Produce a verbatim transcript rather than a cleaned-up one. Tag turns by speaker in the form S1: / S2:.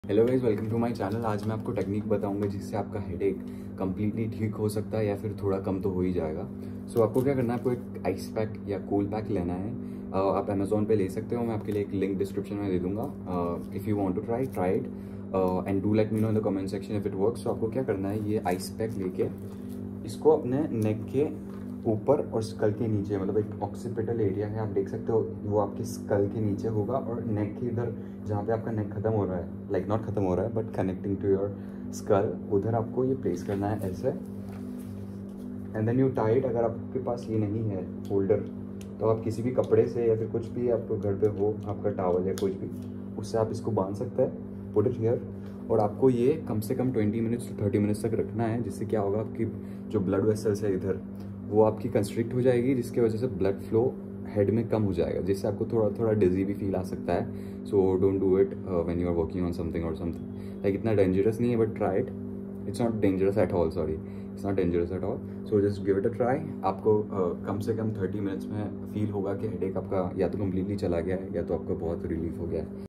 S1: Hello guys, welcome to my channel. आज मैं आपको टेक्निक बताऊंगा जिससे आपका हेडेक कम्प्लीटली ठीक हो सकता है या फिर थोड़ा कम तो हो ही जाएगा। सो so, आपको क्या करना है, आपको एक आइस पैक या कूल पैक लेना है। uh, आप अमेजोन पे ले सकते हो, मैं आपके लिए एक लिंक डिस्क्रिप्शन में दे दूंगा। If you want to try try it and do let me know in the comment section if it works. तो आपको क्या करना है, ये आइस पैक लेके इसको अपने नेक के ऊपर और स्कल के नीचे, मतलब एक ऑक्सीपिटल एरिया है, आप देख सकते हो, वो आपके स्कल के नीचे होगा और नेक के इधर जहाँ पे आपका नेक खत्म हो रहा है, लाइक नॉट खत्म हो रहा है but connecting to your skull, उधर आपको ये प्लेस करना है ऐसे। And then you tight. अगर आपके पास ये नहीं है होल्डर तो आप किसी भी कपड़े से या फिर कुछ भी आपको घर पे हो, आपका टॉवल या कुछ भी, उससे आप इसको बांध सकते हैं। Put it here. और आपको ये कम से कम twenty minutes to thirty minutes तक रखना है, जिससे क्या होगा, आपकी जो ब्लड वेसल्स है इधर, वो आपकी कंस्ट्रिक्ट हो जाएगी, जिसकी वजह से ब्लड फ्लो हेड में कम हो जाएगा, जिससे आपको थोड़ा थोड़ा डिजी भी फील आ सकता है। So don't do it when you are working on something और समथिंग। लाइक इतना डेंजरस नहीं है, but try it. It's not dangerous at all, sorry, it's not dangerous at all. So just give it a try. आपको uh, कम से कम thirty minutes में feel होगा कि हेडेक आपका या तो कम्प्लीटली चला गया है या तो आपको बहुत रिलीफ हो गया है।